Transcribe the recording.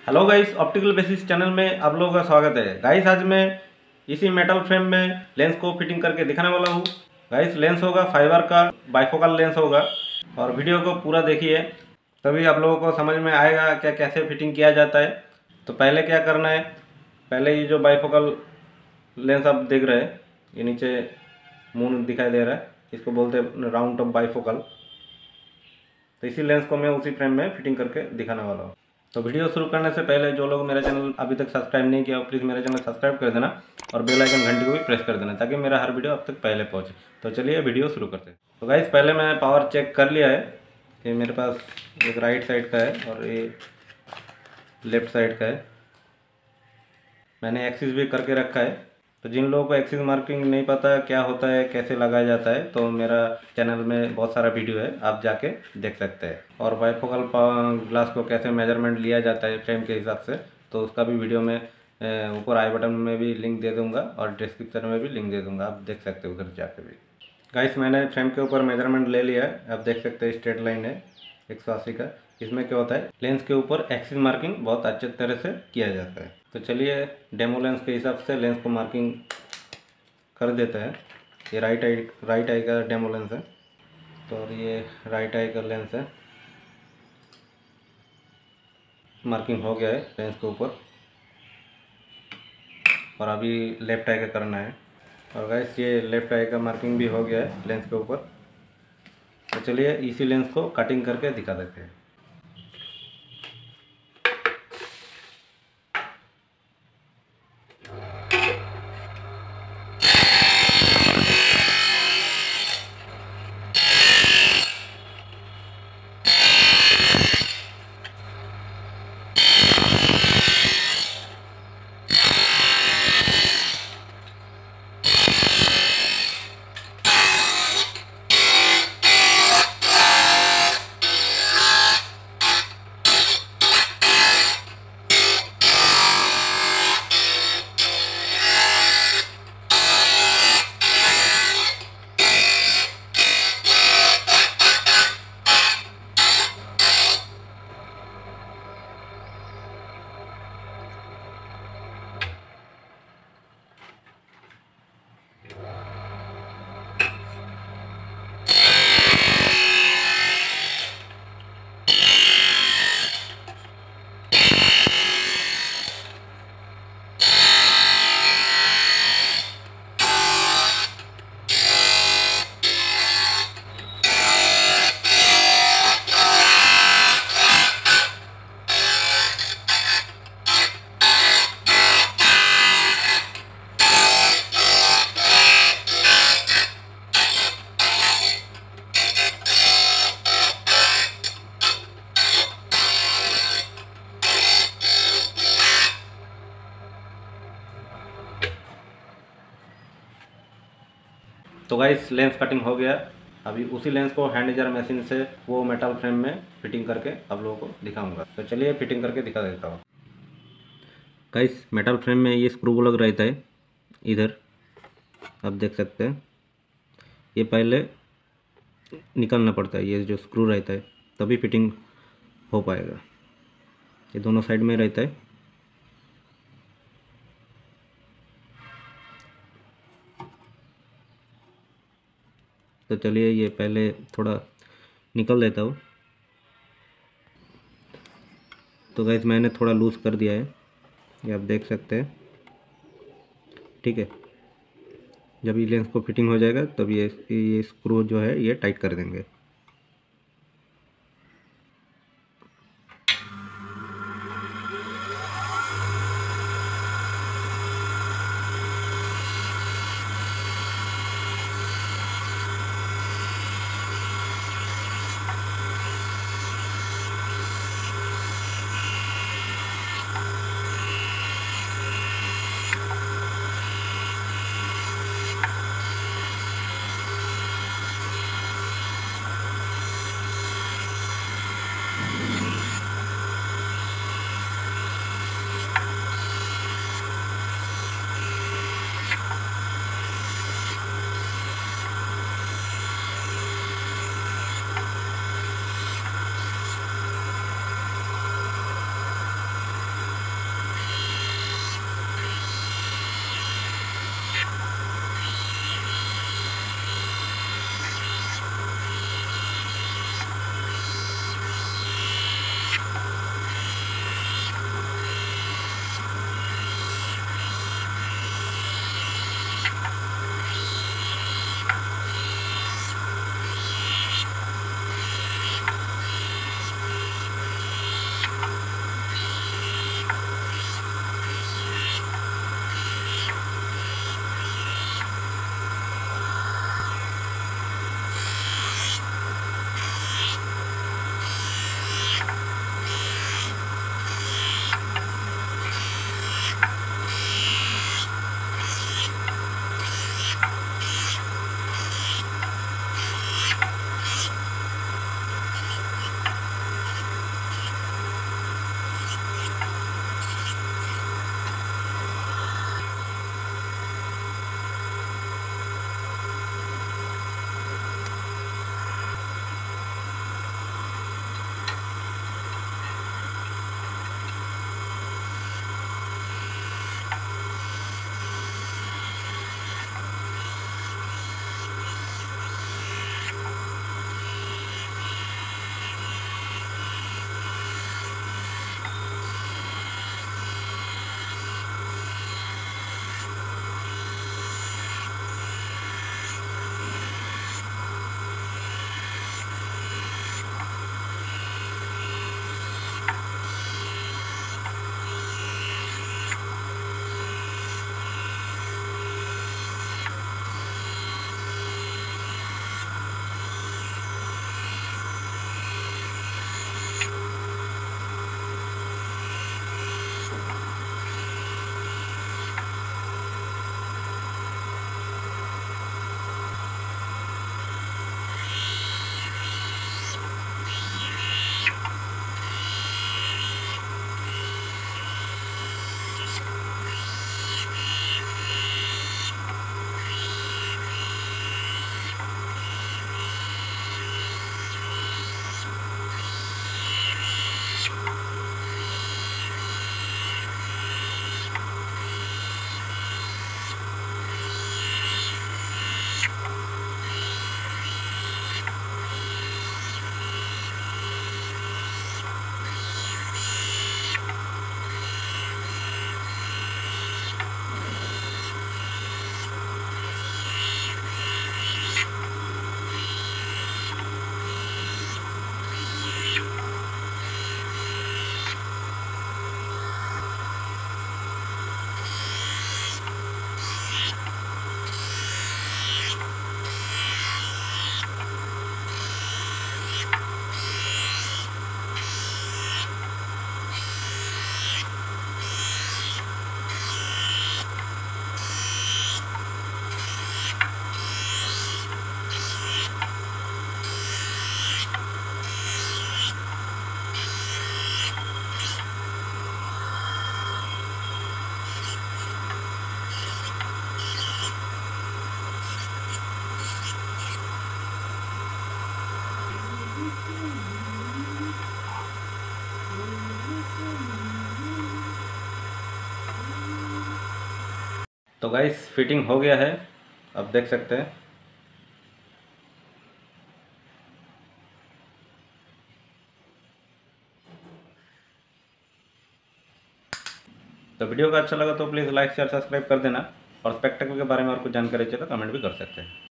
Hello guys, optical basis channel में आप लोगों का स्वागत है। गाइस आज मैं इसी मेटल फ्रेम में लेंस को फिटिंग करके दिखाने वाला हूँ। गाइस लेंस होगा फाइबर का बाइफोकल लेंस होगा और वीडियो को पूरा देखिए, तभी आप लोगों को समझ में आएगा क्या कैसे फिटिंग किया जाता है। तो पहले क्या करना है, पहले ये जो बाइफोकल लेंस आप देख रहे हैं, ये नीचे मुंह दिखाई दे रहा है, इसको बोलते हैं राउंड टॉप बाइफोकल। तो इसी लेंस को मैं उसी फ्रेम में फिटिंग करके दिखाने वाला हूँ। तो वीडियो शुरू करने से पहले जो लोग मेरा चैनल अभी तक सब्सक्राइब नहीं किया, प्लीज़ मेरा चैनल सब्सक्राइब कर देना और बेल आइकन घंटी को भी प्रेस कर देना ताकि मेरा हर वीडियो आप तक पहले पहुँचे। तो चलिए वीडियो शुरू करते हैं। तो गाइस पहले मैं पावर चेक कर लिया है कि मेरे पास एक राइट साइड का है और ये लेफ्ट साइड का है। मैंने एक्सिस भी करके रखा है। तो जिन लोगों को एक्सिस मार्किंग नहीं पता क्या होता है, कैसे लगाया जाता है, तो मेरा चैनल में बहुत सारा वीडियो है, आप जाके देख सकते हैं। और बाइफोकल ग्लास को कैसे मेजरमेंट लिया जाता है फ्रेम के हिसाब से, तो उसका भी वीडियो में ऊपर आई बटन में भी लिंक दे दूंगा और डिस्क्रिप्शन में भी लिंक दे दूंगा, आप देख सकते हो उधर जाके भी। गाइस मैंने फ्रेम के ऊपर मेजरमेंट ले लिया है, आप देख सकते हैं स्ट्रेट लाइन है 180 का। इसमें क्या होता है, लेंस के ऊपर एक्सिस मार्किंग बहुत अच्छे तरह से किया जाता है। तो चलिए डेमो लेंस के हिसाब से लेंस को मार्किंग कर देते हैं। ये राइट आई का डेमो लेंस है, तो ये राइट आई का लेंस है। मार्किंग हो गया है लेंस के ऊपर और अभी लेफ्ट आई का करना है। और गाइस ये लेफ्ट आई का मार्किंग भी हो गया है लेंस के ऊपर। तो चलिए इसी लेंस को कटिंग करके दिखा देते हैं। तो गाइस लेंस कटिंग हो गया। अभी उसी लेंस को हैंड जार मशीन से वो मेटल फ्रेम में फिटिंग करके आप लोगों को दिखाऊंगा। तो चलिए फिटिंग करके दिखा देता हूँ। गाइस मेटल फ्रेम में ये स्क्रू लग रहता है इधर, आप देख सकते हैं। ये पहले निकालना पड़ता है, ये जो स्क्रू रहता है, तभी फिटिंग हो पाएगा। ये दोनों साइड में रहता है। तो चलिए ये पहले थोड़ा निकल देता हूँ। तो गाइस मैंने थोड़ा लूज़ कर दिया है, ये आप देख सकते हैं। ठीक है, जब ये लेंस को फिटिंग हो जाएगा तब ये स्क्रू जो है ये टाइट कर देंगे। तो गाइस फिटिंग हो गया है, अब देख सकते हैं। तो वीडियो का अच्छा लगा तो प्लीज़ लाइक शेयर सब्सक्राइब कर देना, और स्पेक्टेकल के बारे में और कुछ जानकारी चाहिए तो कमेंट भी कर सकते हैं।